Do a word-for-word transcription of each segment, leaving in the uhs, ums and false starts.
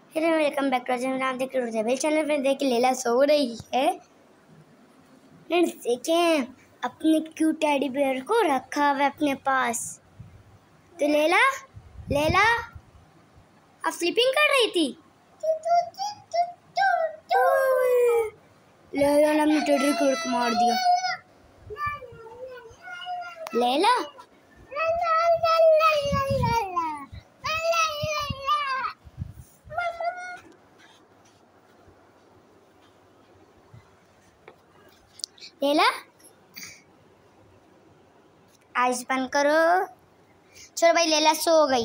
Hello welcome back to channel. आप देख रहे हो चैनल पे। देखिए लैला सो रही है। फ्रेंड्स देखें अपने क्यूट टेडी बियर को रखा हुआ है अपने पास। तो लैला लैला आप स्लीपिंग कर रही थी। लैला ने अपने टेडी को मार दिया। लैला लैला आइस बंद करो। चलो भाई लैला सो गई।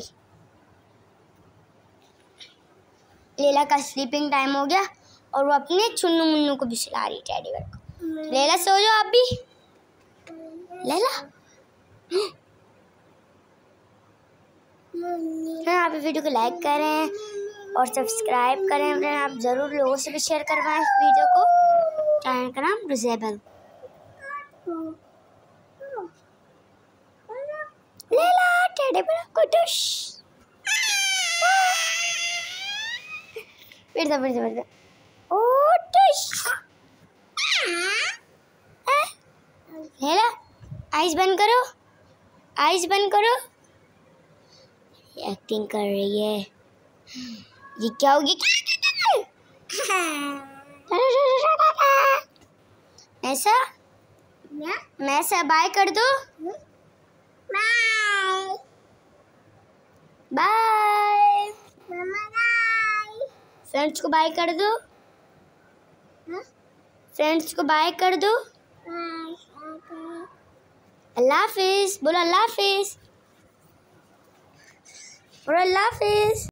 लैला का स्लीपिंग टाइम हो गया और वो अपने चुन्नू मुन्नू को भी सुला रही टेडी बेयर को। लैला सो जाओ आप भी। लैला हाँ आप वीडियो को लाइक करें और सब्सक्राइब करें। फ्रेंड आप ज़रूर लोगों से भी शेयर करवाएं इस वीडियो को। चैनल का नाम डिसेबल। लैला टेडी बेयर को टुश। फिर से फिर से फिर से ओ टुश। लैला आइस बंद करो। आइस बंद करो। एक्टिंग कर रही है। ये क्या होगी? ऐसा मैं ऐसा बाय कर दो। बाय बाय फ्रेंड्स को बाय कर दो। फ्रेंड्स को बाय कर दो। अल्लाह हाफिज़ बोलो। अल्लाह हाफिज़ बोलो। अल्लाह हाफिज़।